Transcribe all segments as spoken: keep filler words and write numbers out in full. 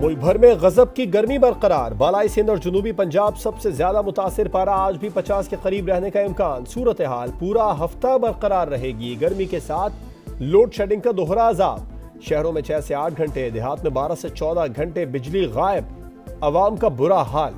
मुल्क भर में गजब की गर्मी बरकरार। बालाई सिंध और जुनूबी पंजाब सबसे ज्यादा मुतासिर, पारा आज भी पचास के करीब रहने का इम्कान। सूरत हाल पूरा हफ्ता बरकरार रहेगी। गर्मी के साथ लोड शेडिंग का दोहरा अजाब। शहरों में छह से आठ घंटे, देहात में बारह से चौदह घंटे बिजली गायब। अवाम का बुरा हाल।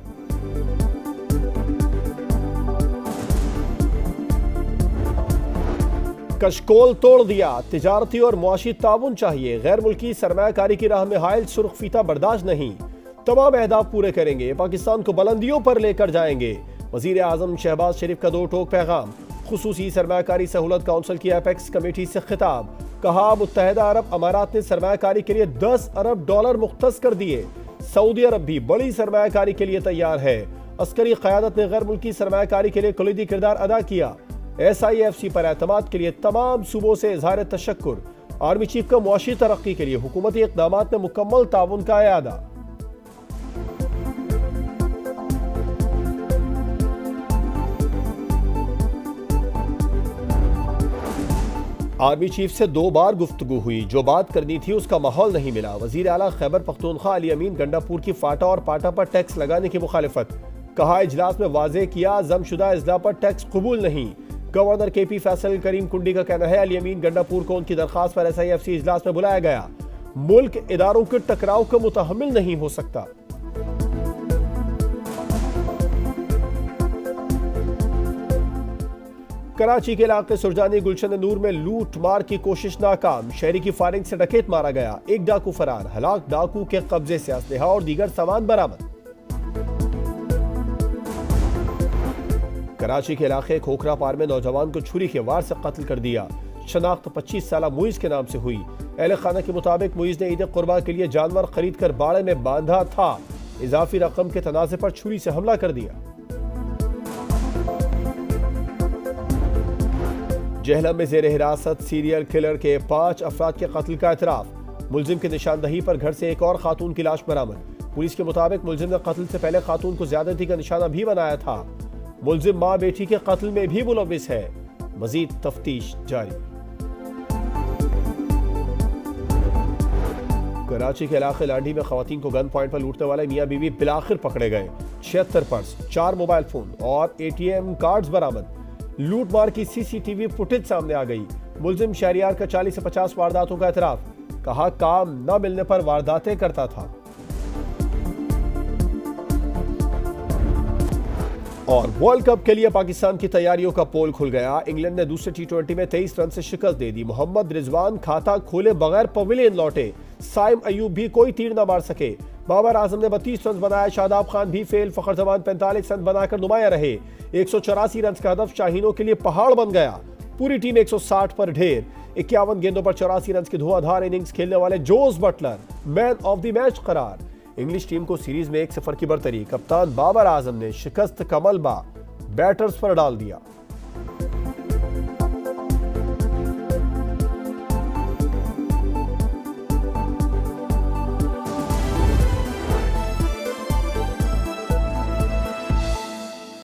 कशकोल तोड़ दिया। तिजारती और मुआशी ताउन चाहिए। गैर मुल्की सरमायाकारी की राह में हायल सुर्ख फीता बर्दाश्त नहीं। तमाम अहदाफ पूरे करेंगे, पाकिस्तान को बुलंदियों पर लेकर जाएंगे। वजीर आजम शहबाज शरीफ का दो टोक पैगाम। खुसूसी सरमायाकारी सहूलत काउंसिल की एपेक्स कमेटी से खिताब। कहा, मुत्तहिदा अरब अमारात ने सरमायाकारी के लिए दस अरब डॉलर मुख्तस कर दिए। सऊदी अरब भी बड़ी सरमायाकारी के लिए तैयार है। अस्करी क़यादत ने गैर मुल्की सरमायाकारी के लिए कलीदी किरदार अदा किया। एस आई एफ सी पर एतमाद के लिए तमाम सूबों से इजहार तशक्कुर। आर्मी चीफ का मुआशी तरक्की के लिए हुकूमती इक़दामात में मुकम्मल ताउन का इयादा। आर्मी चीफ से दो बार गुफ्तगू हुई, जो बात करनी थी उसका माहौल नहीं मिला। वजीर आला खैबर पख्तूनख्वा अली अमीन गंडापुर की फाटा और पाटा पर टैक्स लगाने की मुखालिफत। कहा, इजलास में वाजे किया, जमशुदा इजला पर टैक्स कबूल नहीं। गवर्नर के पी फैसल करीम कुंडी का कहना है, अली अमीन गंडापुर को उनकी दरखास्त पर एस आई एफ सी इजलास में बुलाया गया। मुल्क इदारों के टकराव का मुतहम्मिल नहीं हो सकता। कराची के इलाके सुरजानी गुलशन नूर में लूट मार की कोशिश नाकाम। शहरी की फायरिंग से डकैत मारा गया। एक डाकू फरार। हलाक डाकू के कब्जे से असलहा और दीगर सामान बरामद। कराची के इलाके खोखरा पार में नौजवान को छुरी के वार से कत्ल कर दिया। शनाख्त पच्चीस साल मुइज के नाम से हुई। अहले खाना के मुताबिक मुइज ने ईद कुर्बा के लिए जानवर खरीद कर बाड़े में बांधा था। इजाफी रकम के तनाजे पर छुरी से हमला कर दिया। जहलम में जेर हिरासत सीरियल किलर के पांच अफराद के कत्ल का एतराफ। मुलजिम की निशानदही पर घर से एक और खातून की लाश बरामद। पुलिस के मुताबिक मुलजिम ने कत्ल से पहले खातून को ज्यादती का निशाना भी बनाया था। मुलजिम मां बेटी के कत्ल में भी मुलव्विस है। मजीद तफ्तीश जारी। कराची के इलाके लांडी में खवातीन को गन पॉइंट पर लूटने वाले मियां बीवी बिलाखिर पकड़े गए। छिहत्तर पर्स, चार मोबाइल फोन और ए टी एम कार्ड्स बरामद। लूट मार की C C T V footage सामने आ गई। मुलजिम शहरियार का चालीस से पचास वारदातों का एतराफ। कहा, काम न मिलने पर वारदातें करता था। और वर्ल्ड कप के लिए पाकिस्तान की तैयारियों का पोल खुल गया। इंग्लैंड ने दूसरे टी ट्वेंटी में तेईस रन से शिकस्त दे दी। मोहम्मद रिजवान खाता खोले बगैर पवेलियन लौटे। साइम अयूब भी कोई तीर न मार सके। बाबर आजम ने बत्तीस रन बनाया। शादाब खान भी फेल। फखर जमान पैंतालीस रन बनाकर नुमाया रहे। एक सौ चौरासी रन का हदफ शाहीनों के लिए पहाड़ बन गया। पूरी टीम एक सौ साठ पर ढेर। इक्यावन गेंदों पर चौरासी रन की धुआंधार इनिंग्स खेलने वाले Jos Buttler man of the match करार। इंग्लिश टीम को सीरीज में एक सिफर की बरतरी। कप्तान बाबर आजम ने शिकस्त का मलबा बैटर्स पर डाल दिया।